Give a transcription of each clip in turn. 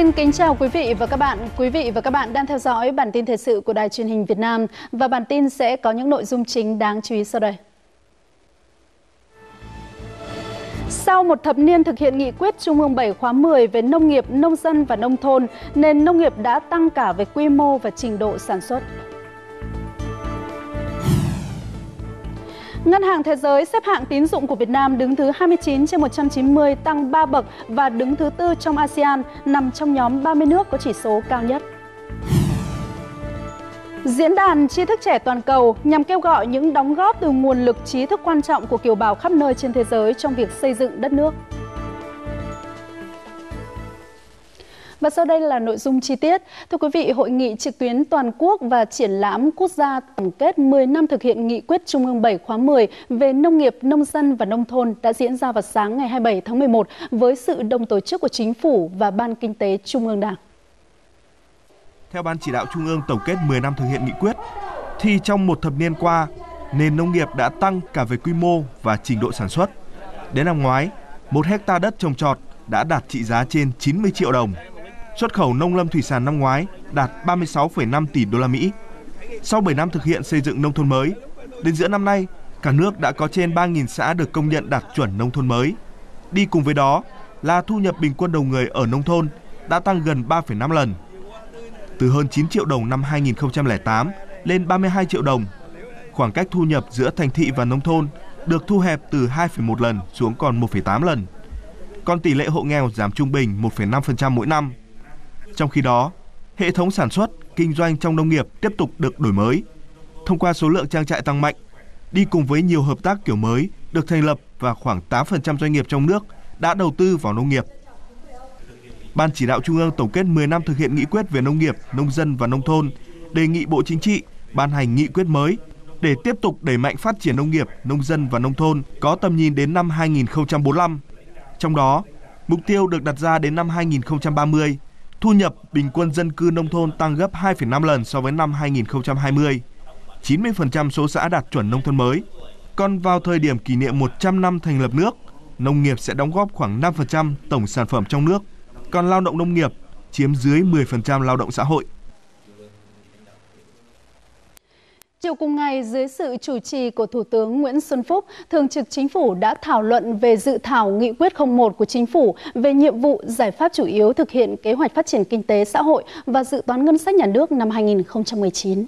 Xin kính chào quý vị và các bạn. Quý vị và các bạn đang theo dõi bản tin thời sự của Đài Truyền hình Việt Nam và bản tin sẽ có những nội dung chính đáng chú ý sau đây. Sau một thập niên thực hiện nghị quyết Trung ương 7 khóa 10 về nông nghiệp, nông dân và nông thôn, nền nông nghiệp đã tăng cả về quy mô và trình độ sản xuất. Ngân hàng Thế giới xếp hạng tín dụng của Việt Nam đứng thứ 29 trên 190, tăng 3 bậc và đứng thứ 4 trong ASEAN, nằm trong nhóm 30 nước có chỉ số cao nhất. Diễn đàn tri thức trẻ toàn cầu nhằm kêu gọi những đóng góp từ nguồn lực trí thức quan trọng của kiều bào khắp nơi trên thế giới trong việc xây dựng đất nước. Và sau đây là nội dung chi tiết. Thưa quý vị, Hội nghị trực tuyến toàn quốc và triển lãm quốc gia tổng kết 10 năm thực hiện nghị quyết Trung ương 7 khóa 10 về nông nghiệp, nông dân và nông thôn đã diễn ra vào sáng ngày 27 tháng 11 với sự đồng tổ chức của Chính phủ và Ban Kinh tế Trung ương Đảng. Theo Ban Chỉ đạo Trung ương tổng kết 10 năm thực hiện nghị quyết, thì trong một thập niên qua, nền nông nghiệp đã tăng cả về quy mô và trình độ sản xuất. Đến năm ngoái, 1 hectare đất trồng trọt đã đạt trị giá trên 90 triệu đồng. Xuất khẩu nông lâm thủy sản năm ngoái đạt 36,5 tỷ đô la Mỹ. Sau 7 năm thực hiện xây dựng nông thôn mới, đến giữa năm nay, cả nước đã có trên 3.000 xã được công nhận đạt chuẩn nông thôn mới. Đi cùng với đó là thu nhập bình quân đầu người ở nông thôn đã tăng gần 3,5 lần. Từ hơn 9 triệu đồng năm 2008 lên 32 triệu đồng. Khoảng cách thu nhập giữa thành thị và nông thôn được thu hẹp từ 2,1 lần xuống còn 1,8 lần. Còn tỷ lệ hộ nghèo giảm trung bình 1,5% mỗi năm. Trong khi đó, hệ thống sản xuất, kinh doanh trong nông nghiệp tiếp tục được đổi mới. Thông qua số lượng trang trại tăng mạnh, đi cùng với nhiều hợp tác kiểu mới được thành lập và khoảng 8% doanh nghiệp trong nước đã đầu tư vào nông nghiệp. Ban Chỉ đạo Trung ương tổng kết 10 năm thực hiện nghị quyết về nông nghiệp, nông dân và nông thôn, đề nghị Bộ Chính trị ban hành nghị quyết mới để tiếp tục đẩy mạnh phát triển nông nghiệp, nông dân và nông thôn có tầm nhìn đến năm 2045. Trong đó, mục tiêu được đặt ra đến năm 2030, thu nhập bình quân dân cư nông thôn tăng gấp 2,5 lần so với năm 2020. 90% số xã đạt chuẩn nông thôn mới. Còn vào thời điểm kỷ niệm 100 năm thành lập nước, nông nghiệp sẽ đóng góp khoảng 5% tổng sản phẩm trong nước. Còn lao động nông nghiệp chiếm dưới 10% lao động xã hội. Chiều cùng ngày, dưới sự chủ trì của Thủ tướng Nguyễn Xuân Phúc, Thường trực Chính phủ đã thảo luận về dự thảo Nghị quyết 01 của Chính phủ về nhiệm vụ giải pháp chủ yếu thực hiện kế hoạch phát triển kinh tế xã hội và dự toán ngân sách nhà nước năm 2019.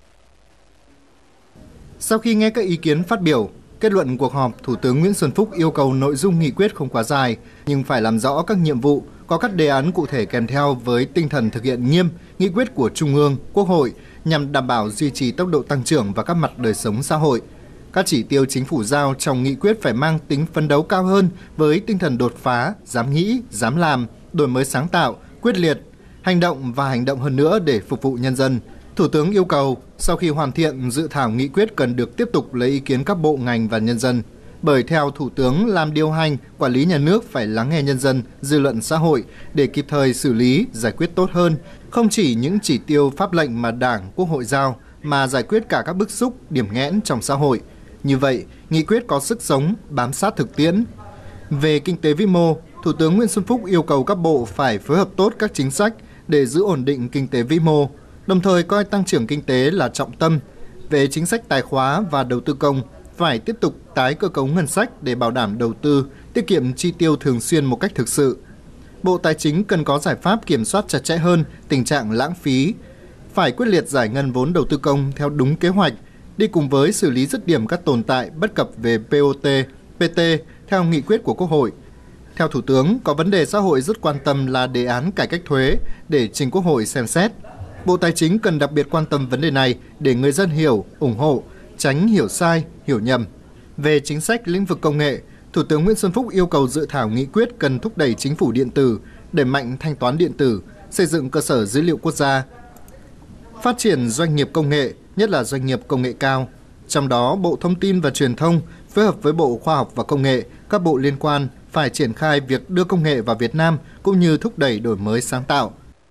Sau khi nghe các ý kiến phát biểu, kết luận cuộc họp, Thủ tướng Nguyễn Xuân Phúc yêu cầu nội dung nghị quyết không quá dài, nhưng phải làm rõ các nhiệm vụ, có các đề án cụ thể kèm theo với tinh thần thực hiện nghiêm nghị quyết của Trung ương, Quốc hội nhằm đảm bảo duy trì tốc độ tăng trưởng và các mặt đời sống xã hội. Các chỉ tiêu chính phủ giao trong nghị quyết phải mang tính phấn đấu cao hơn với tinh thần đột phá, dám nghĩ, dám làm, đổi mới sáng tạo, quyết liệt, hành động hơn nữa để phục vụ nhân dân. Thủ tướng yêu cầu sau khi hoàn thiện dự thảo nghị quyết cần được tiếp tục lấy ý kiến các bộ ngành và nhân dân. Bởi theo Thủ tướng, làm điều hành, quản lý nhà nước phải lắng nghe nhân dân, dư luận xã hội để kịp thời xử lý, giải quyết tốt hơn, không chỉ những chỉ tiêu pháp lệnh mà Đảng, Quốc hội giao, mà giải quyết cả các bức xúc, điểm nghẽn trong xã hội. Như vậy, nghị quyết có sức sống, bám sát thực tiễn. Về kinh tế vĩ mô, Thủ tướng Nguyễn Xuân Phúc yêu cầu các bộ phải phối hợp tốt các chính sách để giữ ổn định kinh tế vĩ mô, đồng thời coi tăng trưởng kinh tế là trọng tâm. Về chính sách tài khóa và đầu tư công, phải tiếp tục tái cơ cấu ngân sách để bảo đảm đầu tư, tiết kiệm chi tiêu thường xuyên một cách thực sự. Bộ Tài chính cần có giải pháp kiểm soát chặt chẽ hơn tình trạng lãng phí, phải quyết liệt giải ngân vốn đầu tư công theo đúng kế hoạch, đi cùng với xử lý dứt điểm các tồn tại bất cập về BOT, PT theo nghị quyết của Quốc hội. Theo Thủ tướng, có vấn đề xã hội rất quan tâm là đề án cải cách thuế để trình Quốc hội xem xét. Bộ Tài chính cần đặc biệt quan tâm vấn đề này để người dân hiểu, ủng hộ, tránh hiểu sai, hiểu nhầm. Về chính sách lĩnh vực công nghệ, Thủ tướng Nguyễn Xuân Phúc yêu cầu dự thảo nghị quyết cần thúc đẩy chính phủ điện tử, đẩy mạnh thanh toán điện tử, xây dựng cơ sở dữ liệu quốc gia, phát triển doanh nghiệp công nghệ, nhất là doanh nghiệp công nghệ cao. Trong đó, Bộ Thông tin và Truyền thông phối hợp với Bộ Khoa học và Công nghệ, các bộ liên quan phải triển khai việc đưa công nghệ vào Việt Nam cũng như thúc đẩy đổi mới sáng tạo.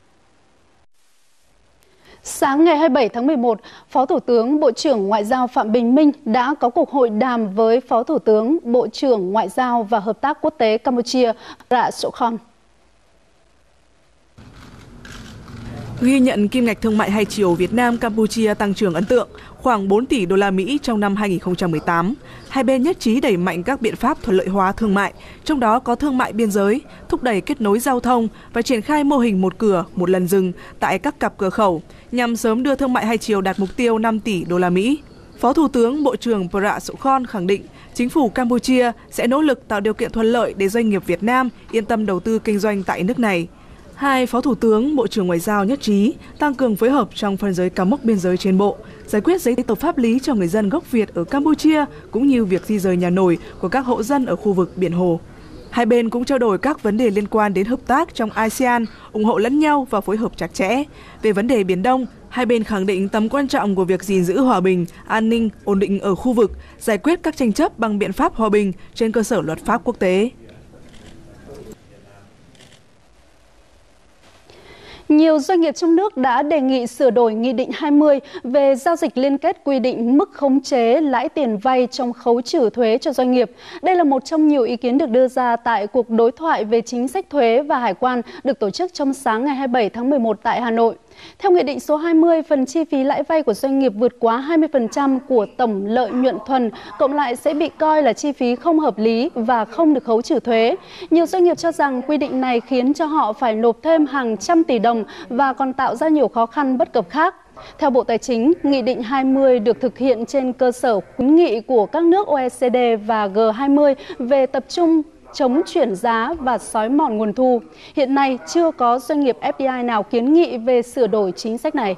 Sáng ngày 27 tháng 11, Phó Thủ tướng Bộ trưởng Ngoại giao Phạm Bình Minh đã có cuộc hội đàm với Phó Thủ tướng Bộ trưởng Ngoại giao và Hợp tác Quốc tế Campuchia Prak Sokhonn. Ghi nhận kim ngạch thương mại hai chiều Việt Nam Campuchia tăng trưởng ấn tượng, khoảng 4 tỷ đô la Mỹ trong năm 2018. Hai bên nhất trí đẩy mạnh các biện pháp thuận lợi hóa thương mại, trong đó có thương mại biên giới, thúc đẩy kết nối giao thông và triển khai mô hình một cửa, một lần dừng tại các cặp cửa khẩu nhằm sớm đưa thương mại hai chiều đạt mục tiêu 5 tỷ đô la Mỹ. Phó Thủ tướng Bộ trưởng Prat Sokhonn khẳng định chính phủ Campuchia sẽ nỗ lực tạo điều kiện thuận lợi để doanh nghiệp Việt Nam yên tâm đầu tư kinh doanh tại nước này. Hai Phó Thủ tướng, Bộ trưởng Ngoại giao nhất trí tăng cường phối hợp trong phân giới cắm mốc biên giới trên bộ, giải quyết giấy tờ pháp lý cho người dân gốc Việt ở Campuchia cũng như việc di rời nhà nổi của các hộ dân ở khu vực Biển Hồ. Hai bên cũng trao đổi các vấn đề liên quan đến hợp tác trong ASEAN, ủng hộ lẫn nhau và phối hợp chặt chẽ. Về vấn đề Biển Đông, hai bên khẳng định tầm quan trọng của việc gìn giữ hòa bình, an ninh, ổn định ở khu vực, giải quyết các tranh chấp bằng biện pháp hòa bình trên cơ sở luật pháp quốc tế. Nhiều doanh nghiệp trong nước đã đề nghị sửa đổi Nghị định 20 về giao dịch liên kết quy định mức khống chế lãi tiền vay trong khấu trừ thuế cho doanh nghiệp. Đây là một trong nhiều ý kiến được đưa ra tại cuộc đối thoại về chính sách thuế và hải quan được tổ chức trong sáng ngày 27 tháng 11 tại Hà Nội. Theo Nghị định số 20, phần chi phí lãi vay của doanh nghiệp vượt quá 20% của tổng lợi nhuận thuần cộng lại sẽ bị coi là chi phí không hợp lý và không được khấu trừ thuế. Nhiều doanh nghiệp cho rằng quy định này khiến cho họ phải nộp thêm hàng trăm tỷ đồng và còn tạo ra nhiều khó khăn bất cập khác. Theo Bộ Tài chính, Nghị định 20 được thực hiện trên cơ sở khuyến nghị của các nước OECD và G20 về tập trung chống chuyển giá và xói mòn nguồn thu. Hiện nay, chưa có doanh nghiệp FDI nào kiến nghị về sửa đổi chính sách này.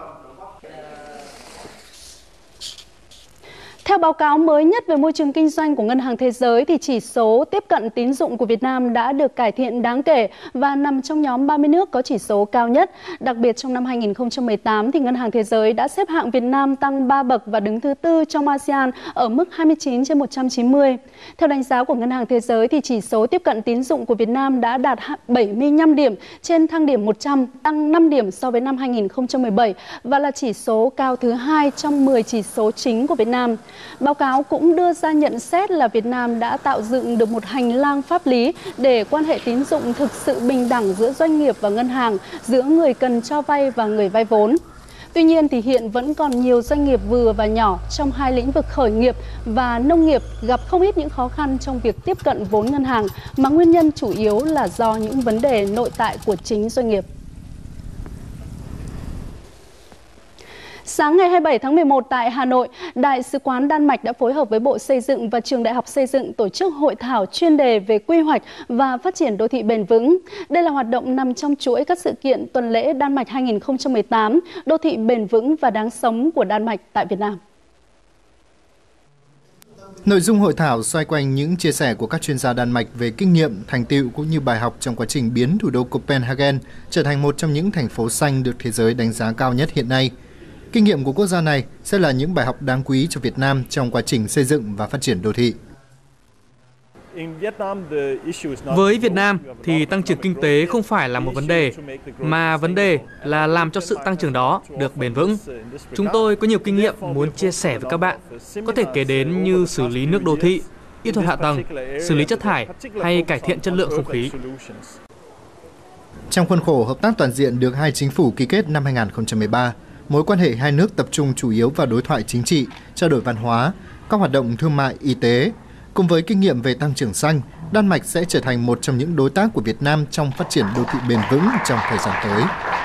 Theo báo cáo mới nhất về môi trường kinh doanh của Ngân hàng Thế giới, thì chỉ số tiếp cận tín dụng của Việt Nam đã được cải thiện đáng kể và nằm trong nhóm 30 nước có chỉ số cao nhất. Đặc biệt trong năm 2018, thì Ngân hàng Thế giới đã xếp hạng Việt Nam tăng 3 bậc và đứng thứ 4 trong ASEAN ở mức 29 trên 190. Theo đánh giá của Ngân hàng Thế giới, thì chỉ số tiếp cận tín dụng của Việt Nam đã đạt 75 điểm trên thang điểm 100, tăng 5 điểm so với năm 2017 và là chỉ số cao thứ 2 trong 10 chỉ số chính của Việt Nam. Báo cáo cũng đưa ra nhận xét là Việt Nam đã tạo dựng được một hành lang pháp lý để quan hệ tín dụng thực sự bình đẳng giữa doanh nghiệp và ngân hàng, giữa người cần cho vay và người vay vốn. Tuy nhiên thì hiện vẫn còn nhiều doanh nghiệp vừa và nhỏ trong hai lĩnh vực khởi nghiệp và nông nghiệp gặp không ít những khó khăn trong việc tiếp cận vốn ngân hàng, mà nguyên nhân chủ yếu là do những vấn đề nội tại của chính doanh nghiệp. Sáng ngày 27 tháng 11 tại Hà Nội, Đại sứ quán Đan Mạch đã phối hợp với Bộ Xây dựng và Trường Đại học Xây dựng tổ chức hội thảo chuyên đề về quy hoạch và phát triển đô thị bền vững. Đây là hoạt động nằm trong chuỗi các sự kiện tuần lễ Đan Mạch 2018, đô thị bền vững và đáng sống của Đan Mạch tại Việt Nam. Nội dung hội thảo xoay quanh những chia sẻ của các chuyên gia Đan Mạch về kinh nghiệm, thành tựu cũng như bài học trong quá trình biến thủ đô Copenhagen trở thành một trong những thành phố xanh được thế giới đánh giá cao nhất hiện nay. Kinh nghiệm của quốc gia này sẽ là những bài học đáng quý cho Việt Nam trong quá trình xây dựng và phát triển đô thị. Với Việt Nam thì tăng trưởng kinh tế không phải là một vấn đề, mà vấn đề là làm cho sự tăng trưởng đó được bền vững. Chúng tôi có nhiều kinh nghiệm muốn chia sẻ với các bạn, có thể kể đến như xử lý nước đô thị, kỹ thuật hạ tầng, xử lý chất thải hay cải thiện chất lượng không khí. Trong khuôn khổ hợp tác toàn diện được hai chính phủ ký kết năm 2013, mối quan hệ hai nước tập trung chủ yếu vào đối thoại chính trị, trao đổi văn hóa, các hoạt động thương mại, y tế. Cùng với kinh nghiệm về tăng trưởng xanh, Đan Mạch sẽ trở thành một trong những đối tác của Việt Nam trong phát triển đô thị bền vững trong thời gian tới.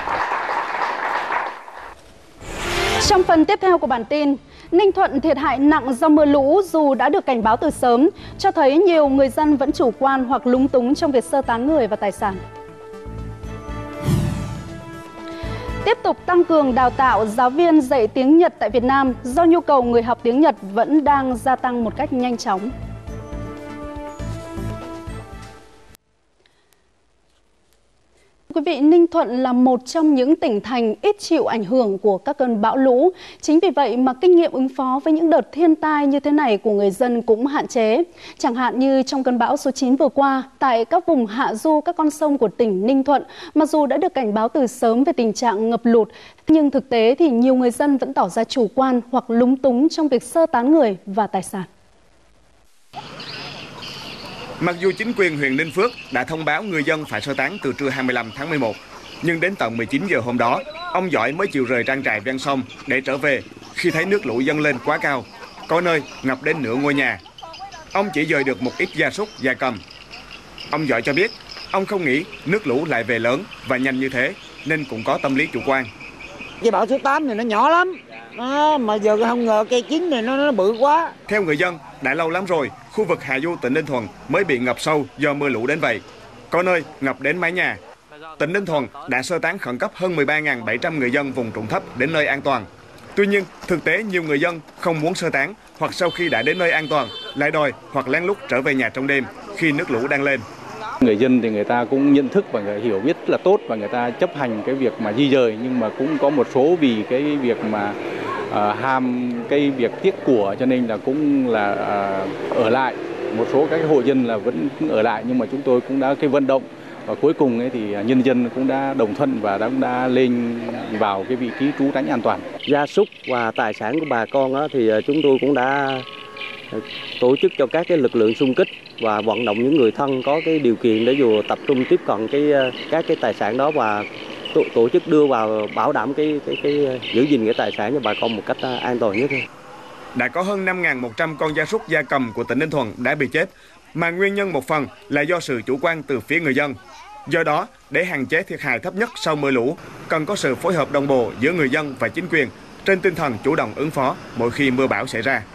Trong phần tiếp theo của bản tin, Ninh Thuận thiệt hại nặng do mưa lũ dù đã được cảnh báo từ sớm, cho thấy nhiều người dân vẫn chủ quan hoặc lúng túng trong việc sơ tán người và tài sản. Tiếp tục tăng cường đào tạo giáo viên dạy tiếng Nhật tại Việt Nam do nhu cầu người học tiếng Nhật vẫn đang gia tăng một cách nhanh chóng. Quý vị, Ninh Thuận là một trong những tỉnh thành ít chịu ảnh hưởng của các cơn bão lũ. Chính vì vậy mà kinh nghiệm ứng phó với những đợt thiên tai như thế này của người dân cũng hạn chế. Chẳng hạn như trong cơn bão số 9 vừa qua, tại các vùng hạ du các con sông của tỉnh Ninh Thuận, mặc dù đã được cảnh báo từ sớm về tình trạng ngập lụt, nhưng thực tế thì nhiều người dân vẫn tỏ ra chủ quan hoặc lúng túng trong việc sơ tán người và tài sản. Mặc dù chính quyền huyện Ninh Phước đã thông báo người dân phải sơ tán từ trưa 25 tháng 11, nhưng đến tận 19 giờ hôm đó, Ông Giỏi mới chịu rời trang trại ven sông để trở về khi thấy nước lũ dâng lên quá cao, có nơi ngập đến nửa ngôi nhà. Ông chỉ dời được một ít gia súc, gia cầm. Ông Giỏi cho biết, ông không nghĩ nước lũ lại về lớn và nhanh như thế, nên cũng có tâm lý chủ quan. Cái bão số 8 này nó nhỏ lắm, mà giờ không ngờ cây chín này nó bự quá. Theo người dân, đã lâu lắm rồi, khu vực Hạ Du, tỉnh Ninh Thuận mới bị ngập sâu do mưa lũ đến vậy. Có nơi ngập đến mái nhà. Tỉnh Ninh Thuận đã sơ tán khẩn cấp hơn 13.700 người dân vùng trũng thấp đến nơi an toàn. Tuy nhiên, thực tế nhiều người dân không muốn sơ tán hoặc sau khi đã đến nơi an toàn lại đòi hoặc lén lút trở về nhà trong đêm khi nước lũ đang lên. Người dân thì người ta cũng nhận thức và người hiểu biết rất là tốt và người ta chấp hành cái việc mà di dời, nhưng mà cũng có một số vì cái việc mà ham cái việc tiếc của cho nên là cũng là ở lại. Một số các hộ dân là vẫn ở lại, nhưng mà chúng tôi cũng đã cái vận động và cuối cùng ấy thì nhân dân cũng đã đồng thuận và đã lên vào cái vị trí trú tránh an toàn. Gia súc và tài sản của bà con thì chúng tôi cũng đã tổ chức cho các cái lực lượng xung kích và vận động những người thân có cái điều kiện để dù tập trung tiếp cận các cái tài sản đó và tổ chức đưa vào bảo đảm cái giữ gìn cái tài sản cho bà con một cách an toàn nhất. Đã có hơn 5.100 con gia súc gia cầm của tỉnh Ninh Thuận đã bị chết, mà nguyên nhân một phần là do sự chủ quan từ phía người dân. Do đó, để hạn chế thiệt hại thấp nhất sau mưa lũ, cần có sự phối hợp đồng bộ giữa người dân và chính quyền trên tinh thần chủ động ứng phó mỗi khi mưa bão xảy ra.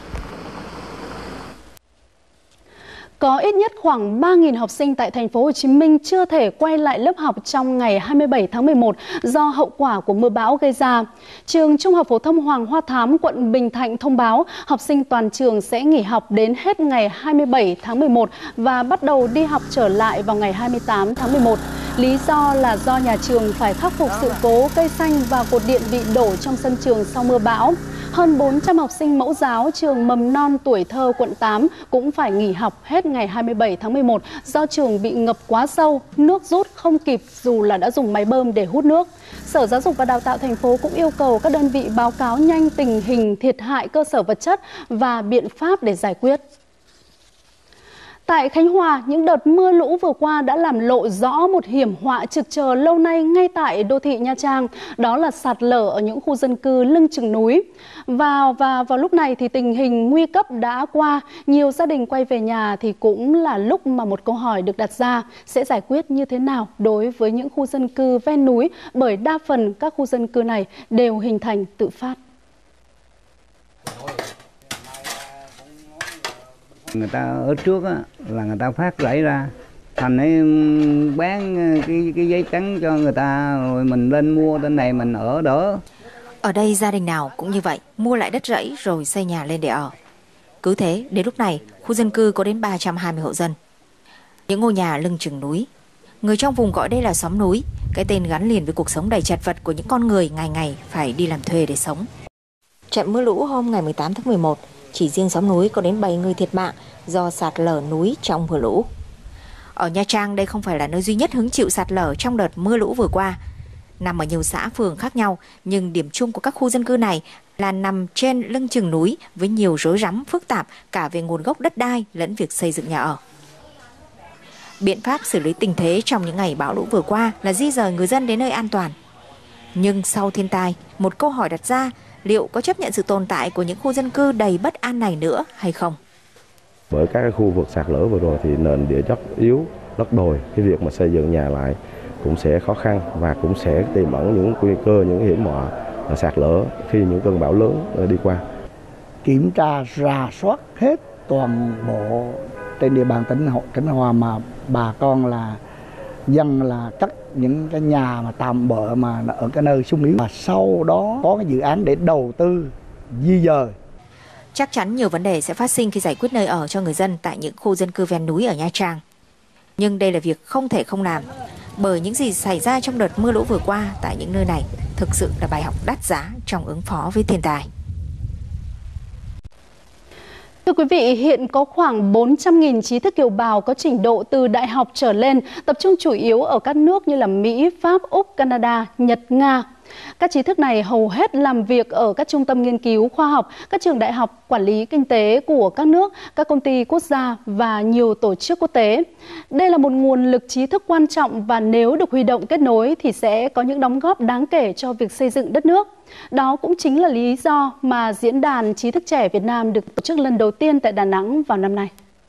Có ít nhất khoảng 3.000 học sinh tại thành phố Hồ Chí Minh chưa thể quay lại lớp học trong ngày 27 tháng 11 do hậu quả của mưa bão gây ra. Trường Trung học phổ thông Hoàng Hoa Thám, quận Bình Thạnh thông báo học sinh toàn trường sẽ nghỉ học đến hết ngày 27 tháng 11 và bắt đầu đi học trở lại vào ngày 28 tháng 11. Lý do là do nhà trường phải khắc phục sự cố cây xanh và cột điện bị đổ trong sân trường sau mưa bão. Hơn 400 học sinh mẫu giáo trường mầm non Tuổi Thơ quận 8 cũng phải nghỉ học hết ngày 27 tháng 11 do trường bị ngập quá sâu, nước rút không kịp dù là đã dùng máy bơm để hút nước. Sở Giáo dục và Đào tạo thành phố cũng yêu cầu các đơn vị báo cáo nhanh tình hình thiệt hại cơ sở vật chất và biện pháp để giải quyết. Tại Khánh Hòa, những đợt mưa lũ vừa qua đã làm lộ rõ một hiểm họa trực chờ lâu nay ngay tại đô thị Nha Trang, đó là sạt lở ở những khu dân cư lưng chừng núi. Và vào lúc này thì tình hình nguy cấp đã qua, nhiều gia đình quay về nhà thì cũng là lúc mà một câu hỏi được đặt ra sẽ giải quyết như thế nào đối với những khu dân cư ven núi, bởi đa phần các khu dân cư này đều hình thành tự phát. Người ta ở trước á, là người ta phát rẫy ra, thành ấy bán cái giấy trắng cho người ta rồi mình lên mua tên này mình ở đỡ. Ở đây gia đình nào cũng như vậy, mua lại đất rẫy rồi xây nhà lên để ở. Cứ thế, đến lúc này, khu dân cư có đến 320 hộ dân. Những ngôi nhà lưng chừng núi. Người trong vùng gọi đây là xóm núi, cái tên gắn liền với cuộc sống đầy chật vật của những con người ngày ngày phải đi làm thuê để sống. Trận mưa lũ hôm ngày 18 tháng 11, chỉ riêng xóm núi có đến 7 người thiệt mạng do sạt lở núi trong mưa lũ. Ở Nha Trang, đây không phải là nơi duy nhất hứng chịu sạt lở trong đợt mưa lũ vừa qua. Nằm ở nhiều xã phường khác nhau, nhưng điểm chung của các khu dân cư này là nằm trên lưng chừng núi với nhiều rối rắm phức tạp cả về nguồn gốc đất đai lẫn việc xây dựng nhà ở. Biện pháp xử lý tình thế trong những ngày bão lũ vừa qua là di dời người dân đến nơi an toàn. Nhưng sau thiên tai, một câu hỏi đặt ra, liệu có chấp nhận sự tồn tại của những khu dân cư đầy bất an này nữa hay không? Bởi các khu vực sạt lở vừa rồi thì nền địa chất yếu, đất đồi, cái việc mà xây dựng nhà lại cũng sẽ khó khăn và cũng sẽ tiềm ẩn những nguy cơ, những hiểm họa sạt lở khi những cơn bão lớn đi qua. Kiểm tra rà soát hết toàn bộ trên địa bàn tỉnh Khánh Hòa mà bà con là dân là cất những cái nhà mà tạm bợ mà ở cái nơi sung yếu, và sau đó có cái dự án để đầu tư di dời. Chắc chắn nhiều vấn đề sẽ phát sinh khi giải quyết nơi ở cho người dân tại những khu dân cư ven núi ở Nha Trang. Nhưng đây là việc không thể không làm, bởi những gì xảy ra trong đợt mưa lũ vừa qua tại những nơi này thực sự là bài học đắt giá trong ứng phó với thiên tai. Thưa quý vị, hiện có khoảng 400.000 trí thức kiều bào có trình độ từ đại học trở lên, tập trung chủ yếu ở các nước như là Mỹ, Pháp, Úc, Canada, Nhật, Nga. Các trí thức này hầu hết làm việc ở các trung tâm nghiên cứu khoa học, các trường đại học, quản lý kinh tế của các nước, các công ty quốc gia và nhiều tổ chức quốc tế. Đây là một nguồn lực trí thức quan trọng và nếu được huy động kết nối thì sẽ có những đóng góp đáng kể cho việc xây dựng đất nước. Đó cũng chính là lý do mà Diễn đàn Trí thức trẻ Việt Nam được tổ chức lần đầu tiên tại Đà Nẵng vào năm nay.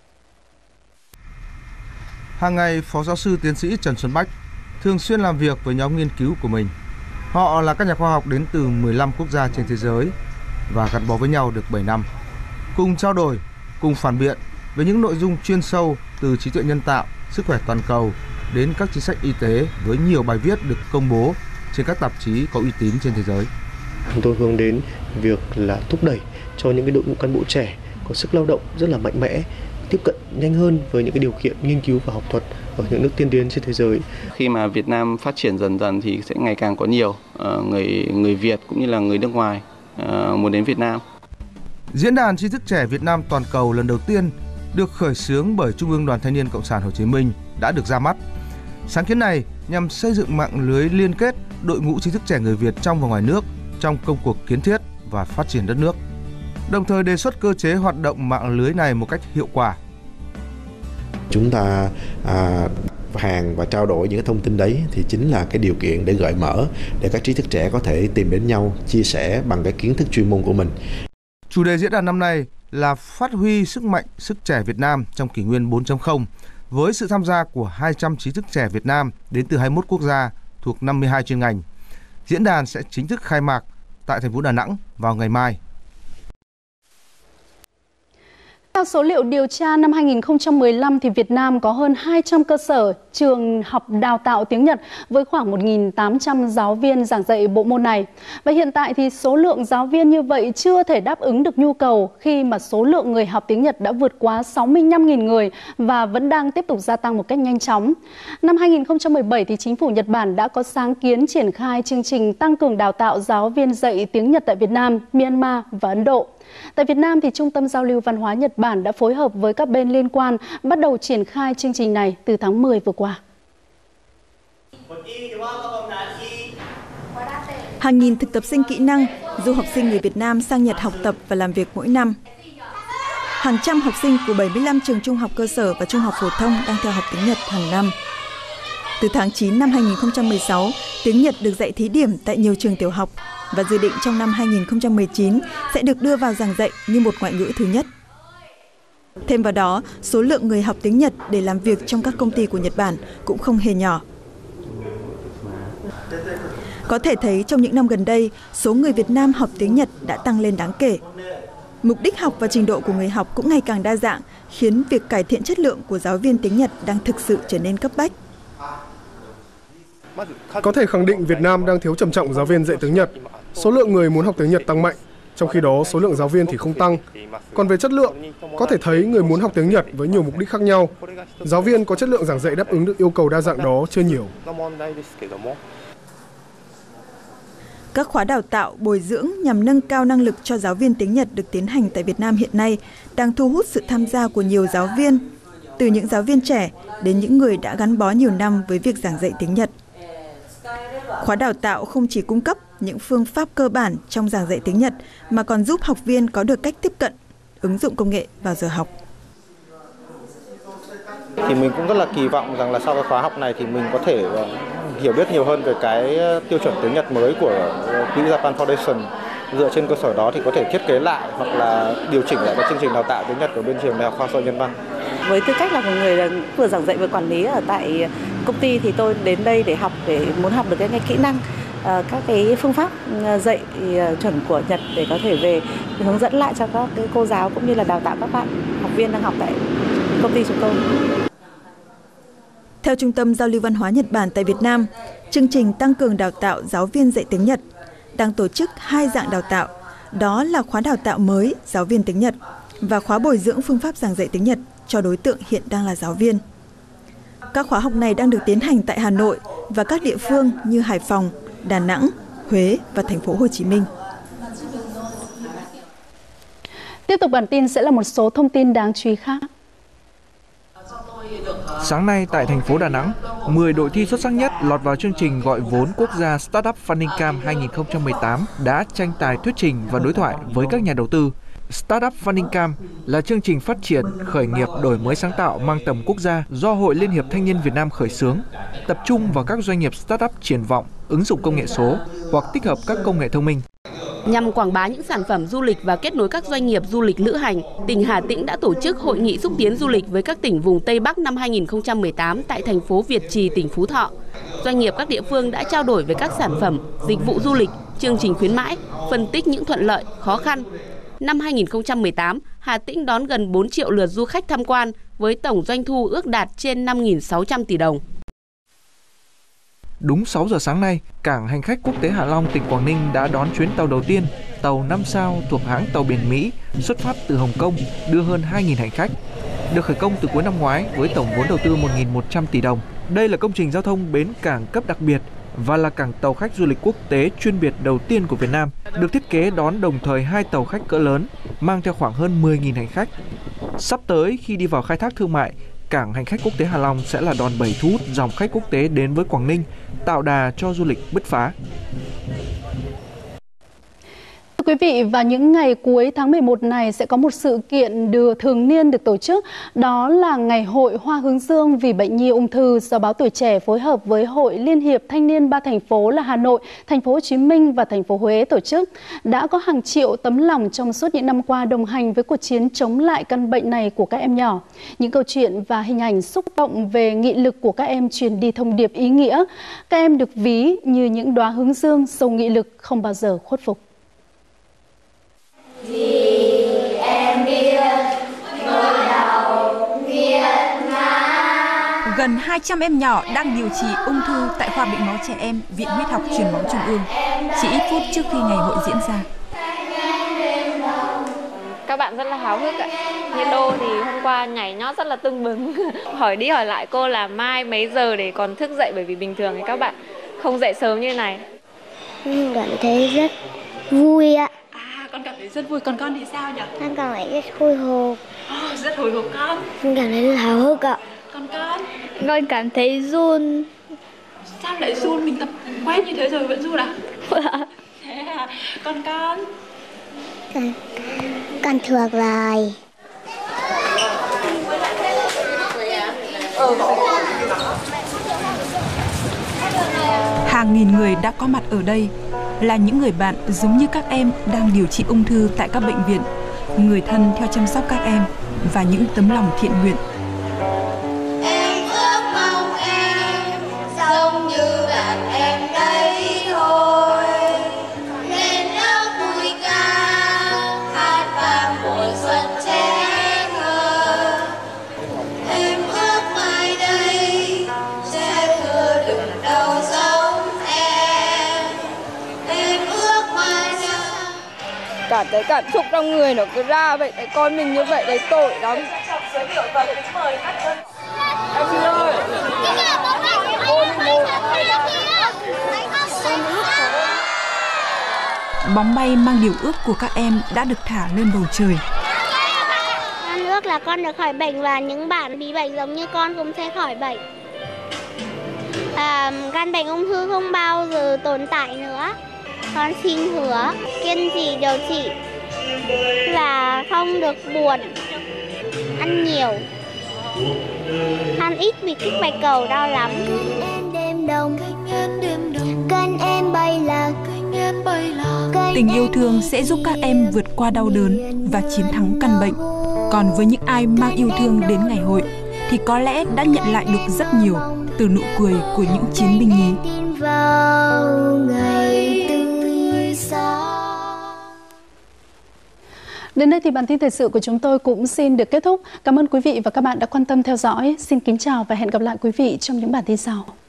Hàng ngày, Phó Giáo sư Tiến sĩ Trần Xuân Bách thường xuyên làm việc với nhóm nghiên cứu của mình. Họ là các nhà khoa học đến từ 15 quốc gia trên thế giới và gắn bó với nhau được 7 năm. Cùng trao đổi, cùng phản biện về những nội dung chuyên sâu từ trí tuệ nhân tạo, sức khỏe toàn cầu đến các chính sách y tế với nhiều bài viết được công bố trên các tạp chí có uy tín trên thế giới. Chúng tôi hướng đến việc là thúc đẩy cho những cái đội ngũ cán bộ trẻ có sức lao động rất là mạnh mẽ, tiếp cận nhanh hơn với những cái điều kiện nghiên cứu và học thuật ở những nước tiên tiến trên thế giới. Khi mà Việt Nam phát triển dần dần thì sẽ ngày càng có nhiều người Việt cũng như là người nước ngoài muốn đến Việt Nam. Diễn đàn Trí thức trẻ Việt Nam toàn cầu lần đầu tiên được khởi xướng bởi Trung ương Đoàn Thanh niên Cộng sản Hồ Chí Minh đã được ra mắt. Sáng kiến này nhằm xây dựng mạng lưới liên kết đội ngũ trí thức trẻ người Việt trong và ngoài nước trong công cuộc kiến thiết và phát triển đất nước, đồng thời đề xuất cơ chế hoạt động mạng lưới này một cách hiệu quả. Chúng ta hàng và trao đổi những cái thông tin đấy thì chính là cái điều kiện để gợi mở để các trí thức trẻ có thể tìm đến nhau, chia sẻ bằng cái kiến thức chuyên môn của mình. Chủ đề diễn đàn năm nay là phát huy sức mạnh sức trẻ Việt Nam trong kỷ nguyên 4.0 với sự tham gia của 200 trí thức trẻ Việt Nam đến từ 21 quốc gia thuộc 52 chuyên ngành. Diễn đàn sẽ chính thức khai mạc tại thành phố Đà Nẵng vào ngày mai. Theo số liệu điều tra năm 2015 thì Việt Nam có hơn 200 cơ sở trường học đào tạo tiếng Nhật với khoảng 1.800 giáo viên giảng dạy bộ môn này. Và hiện tại thì số lượng giáo viên như vậy chưa thể đáp ứng được nhu cầu khi mà số lượng người học tiếng Nhật đã vượt quá 65.000 người và vẫn đang tiếp tục gia tăng một cách nhanh chóng. Năm 2017 thì chính phủ Nhật Bản đã có sáng kiến triển khai chương trình tăng cường đào tạo giáo viên dạy tiếng Nhật tại Việt Nam, Myanmar và Ấn Độ. Tại Việt Nam thì Trung tâm Giao lưu Văn hóa Nhật Bản đã phối hợp với các bên liên quan bắt đầu triển khai chương trình này từ tháng 10 vừa qua. Hàng nghìn thực tập sinh kỹ năng, du học sinh người Việt Nam sang Nhật học tập và làm việc mỗi năm. Hàng trăm học sinh của 75 trường trung học cơ sở và trung học phổ thông đang theo học tiếng Nhật hàng năm. Từ tháng 9 năm 2016, tiếng Nhật được dạy thí điểm tại nhiều trường tiểu học và dự định trong năm 2019 sẽ được đưa vào giảng dạy như một ngoại ngữ thứ nhất. Thêm vào đó, số lượng người học tiếng Nhật để làm việc trong các công ty của Nhật Bản cũng không hề nhỏ. Có thể thấy trong những năm gần đây, số người Việt Nam học tiếng Nhật đã tăng lên đáng kể. Mục đích học và trình độ của người học cũng ngày càng đa dạng, khiến việc cải thiện chất lượng của giáo viên tiếng Nhật đang thực sự trở nên cấp bách. Có thể khẳng định Việt Nam đang thiếu trầm trọng giáo viên dạy tiếng Nhật. Số lượng người muốn học tiếng Nhật tăng mạnh, trong khi đó số lượng giáo viên thì không tăng. Còn về chất lượng, có thể thấy người muốn học tiếng Nhật với nhiều mục đích khác nhau. Giáo viên có chất lượng giảng dạy đáp ứng được yêu cầu đa dạng đó chưa nhiều. Các khóa đào tạo, bồi dưỡng nhằm nâng cao năng lực cho giáo viên tiếng Nhật được tiến hành tại Việt Nam hiện nay đang thu hút sự tham gia của nhiều giáo viên, từ những giáo viên trẻ đến những người đã gắn bó nhiều năm với việc giảng dạy tiếng Nhật. Khóa đào tạo không chỉ cung cấp những phương pháp cơ bản trong giảng dạy tiếng Nhật mà còn giúp học viên có được cách tiếp cận, ứng dụng công nghệ vào giờ học. Thì mình cũng rất là kỳ vọng rằng là sau cái khóa học này thì mình có thể hiểu biết nhiều hơn về cái tiêu chuẩn tiếng Nhật mới của quỹ Japan Foundation. Dựa trên cơ sở đó thì có thể thiết kế lại hoặc là điều chỉnh lại cái chương trình đào tạo tiếng Nhật của bên trường Đại học Khoa Học Nhân văn. Với tư cách là một người vừa giảng dạy vừa quản lý ở tại công ty thì tôi đến đây để học, để muốn học được cái kỹ năng, các cái phương pháp dạy chuẩn của Nhật để có thể về hướng dẫn lại cho các cái cô giáo cũng như là đào tạo các bạn học viên đang học tại công ty chúng tôi. Theo Trung tâm Giao lưu Văn hóa Nhật Bản tại Việt Nam, chương trình tăng cường đào tạo giáo viên dạy tiếng Nhật đang tổ chức 2 dạng đào tạo, đó là khóa đào tạo mới giáo viên tiếng Nhật và khóa bồi dưỡng phương pháp giảng dạy tiếng Nhật cho đối tượng hiện đang là giáo viên. Các khóa học này đang được tiến hành tại Hà Nội và các địa phương như Hải Phòng, Đà Nẵng, Huế và thành phố Hồ Chí Minh. Tiếp tục bản tin sẽ là một số thông tin đáng chú ý khác. Sáng nay tại thành phố Đà Nẵng, 10 đội thi xuất sắc nhất lọt vào chương trình gọi vốn quốc gia Startup Funding Camp 2018 đã tranh tài thuyết trình và đối thoại với các nhà đầu tư. Startup Funding Camp là chương trình phát triển, khởi nghiệp, đổi mới sáng tạo mang tầm quốc gia do Hội Liên hiệp Thanh niên Việt Nam khởi xướng, tập trung vào các doanh nghiệp startup triển vọng, ứng dụng công nghệ số hoặc tích hợp các công nghệ thông minh. Nhằm quảng bá những sản phẩm du lịch và kết nối các doanh nghiệp du lịch lữ hành, tỉnh Hà Tĩnh đã tổ chức hội nghị xúc tiến du lịch với các tỉnh vùng Tây Bắc năm 2018 tại thành phố Việt Trì, tỉnh Phú Thọ. Doanh nghiệp các địa phương đã trao đổi về các sản phẩm, dịch vụ du lịch, chương trình khuyến mãi, phân tích những thuận lợi, khó khăn. Năm 2018, Hà Tĩnh đón gần 4 triệu lượt du khách tham quan với tổng doanh thu ước đạt trên 5.600 tỷ đồng. Đúng 6 giờ sáng nay, cảng hành khách quốc tế Hạ Long, tỉnh Quảng Ninh đã đón chuyến tàu đầu tiên, tàu 5 sao thuộc hãng tàu biển Mỹ xuất phát từ Hồng Kông đưa hơn 2.000 hành khách. Được khởi công từ cuối năm ngoái với tổng vốn đầu tư 1.100 tỷ đồng. Đây là công trình giao thông bến cảng cấp đặc biệt và là cảng tàu khách du lịch quốc tế chuyên biệt đầu tiên của Việt Nam, được thiết kế đón đồng thời 2 tàu khách cỡ lớn, mang theo khoảng hơn 10.000 hành khách. Sắp tới khi đi vào khai thác thương mại, cảng hành khách quốc tế Hạ Long sẽ là đòn bẩy thu hút dòng khách quốc tế đến với Quảng Ninh, tạo đà cho du lịch bứt phá. Thưa quý vị, vào những ngày cuối tháng 11 này sẽ có một sự kiện thường niên được tổ chức, đó là Ngày hội Hoa hướng dương vì bệnh nhi ung thư do Báo Tuổi Trẻ phối hợp với Hội Liên hiệp Thanh niên 3 thành phố là Hà Nội, Thành phố Hồ Chí Minh và thành phố Huế tổ chức. Đã có hàng triệu tấm lòng trong suốt những năm qua đồng hành với cuộc chiến chống lại căn bệnh này của các em nhỏ. Những câu chuyện và hình ảnh xúc động về nghị lực của các em truyền đi thông điệp ý nghĩa. Các em được ví như những đóa hướng dương giàu nghị lực không bao giờ khuất phục. Vì em biết nỗi đau nghiệt ngã. Gần 200 em nhỏ đang điều trị ung thư tại khoa bệnh máu trẻ em, Viện Huyết học Truyền máu Trung ương, chỉ ít phút trước khi ngày hội diễn ra. Các bạn rất là háo hức ạ. Như Đô thì hôm qua nhảy nhót rất là tưng bừng. Hỏi đi hỏi lại cô là mai mấy giờ để còn thức dậy, bởi vì bình thường thì các bạn không dậy sớm như này. Mình cảm thấy rất vui ạ. Con cảm thấy rất vui, còn con thì sao nhỉ? Con cảm thấy rất hồi hộp. Rất hồi hộp con. Con cảm thấy háo hức ạ. Còn con? Con cảm thấy run. Sao lại run? Mình tập quen như thế rồi vẫn run à? Thế à? Còn con? Con thuộc rồi. Hàng nghìn người đã có mặt ở đây, là những người bạn giống như các em đang điều trị ung thư tại các bệnh viện, người thân theo chăm sóc các em và những tấm lòng thiện nguyện. Em ước mong em giống như bạn em đây thôi, lên lớp vui ca hát vang mùa xuân trẻ thơ. Em ước mai đây sẽ thừa đừng đau giống em. Em ước mai cảm thấy cảm xúc trong người nó cứ ra vậy, thấy con mình như vậy đấy tội lắm. Em xin ơi. Bóng bay mang điều ước của các em đã được thả lên bầu trời. Con ước là con được khỏi bệnh và những bạn bị bệnh giống như con cũng sẽ khỏi bệnh. Căn bệnh ung thư không bao giờ tồn tại nữa. Con xin hứa kiên trì điều trị và không được buồn, ăn nhiều, ăn ít vì kích bạch cầu đau lắm. Cơn em bay là tình yêu thương sẽ giúp các em vượt qua đau đớn và chiến thắng căn bệnh. Còn với những ai mang yêu thương đến ngày hội thì có lẽ đã nhận lại được rất nhiều từ nụ cười của những chiến binh nhí. Đến đây thì bản tin thời sự của chúng tôi cũng xin được kết thúc. Cảm ơn quý vị và các bạn đã quan tâm theo dõi. Xin kính chào và hẹn gặp lại quý vị trong những bản tin sau.